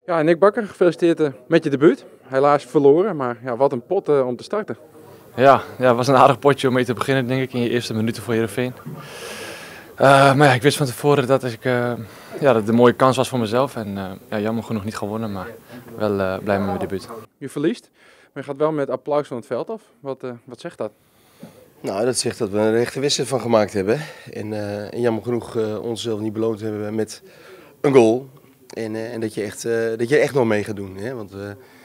Ja, Nick Bakker, gefeliciteerd met je debuut. Helaas verloren, maar ja, wat een pot om te starten. Ja, het was een aardig potje om mee te beginnen, denk ik, in je eerste minuten voor Heerenveen. Maar ja, ik wist van tevoren dat het een mooie kans was voor mezelf. En jammer genoeg niet gewonnen, maar wel blij met mijn debuut. Je verliest, maar je gaat wel met applaus van het veld af. Wat zegt dat? Nou, dat zegt dat we een rechte wedstrijd van gemaakt hebben. En jammer genoeg onszelf niet beloond hebben met een goal. En dat je echt nog mee gaat doen. Hè? Want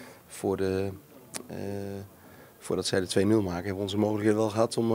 voordat zij de 2-0 maken, hebben we onze mogelijkheid wel gehad om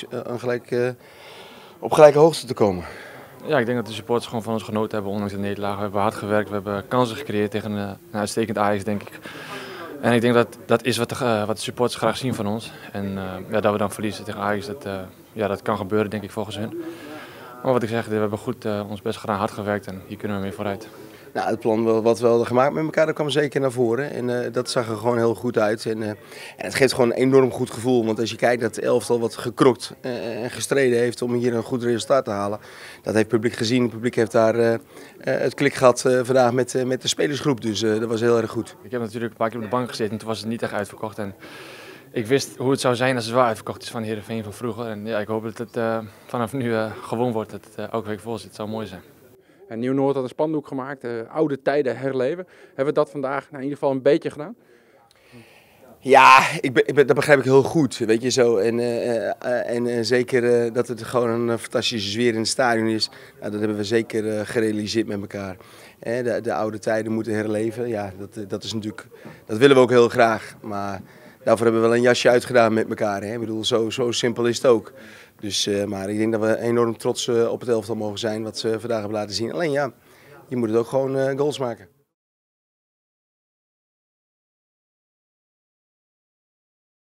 op gelijke hoogte te komen. Ja, ik denk dat de supporters gewoon van ons genoten hebben, ondanks de nederlaag. We hebben hard gewerkt, we hebben kansen gecreëerd tegen een uitstekend Ajax, denk ik. En ik denk dat is wat de supporters graag zien van ons. En dat we dan verliezen tegen Ajax, dat kan gebeuren, denk ik, volgens hun. Maar wat ik zeg, we hebben goed ons best gedaan, hard gewerkt en hier kunnen we mee vooruit. Nou, het plan wat we hadden gemaakt met elkaar, dat kwam zeker naar voren. En dat zag er gewoon heel goed uit. En het geeft gewoon een enorm goed gevoel. Want als je kijkt dat het elftal wat gekrokt en gestreden heeft om hier een goed resultaat te halen. Dat heeft het publiek gezien. Het publiek heeft daar het klik gehad vandaag met de spelersgroep. Dus dat was heel erg goed. Ik heb natuurlijk een paar keer op de bank gezeten en toen was het niet echt uitverkocht. En ik wist hoe het zou zijn als het wel uitverkocht is van Heerenveen van vroeger. En ja, ik hoop dat het vanaf nu gewoon wordt, dat het elke week vol zit. Het zou mooi zijn. En Nieuw-Noord had een spandoek gemaakt, oude tijden herleven. Hebben we dat vandaag in ieder geval een beetje gedaan? Ja, dat begrijp ik heel goed, weet je zo. En zeker dat het gewoon een fantastische sfeer in het stadion is. Nou, dat hebben we zeker gerealiseerd met elkaar. De oude tijden moeten herleven, ja, dat is natuurlijk, dat willen we ook heel graag. Maar daarvoor hebben we wel een jasje uitgedaan met elkaar. Hè? Ik bedoel, zo simpel is het ook. Dus, maar ik denk dat we enorm trots op het elftal mogen zijn wat ze vandaag hebben laten zien. Alleen ja, je moet het ook gewoon goals maken.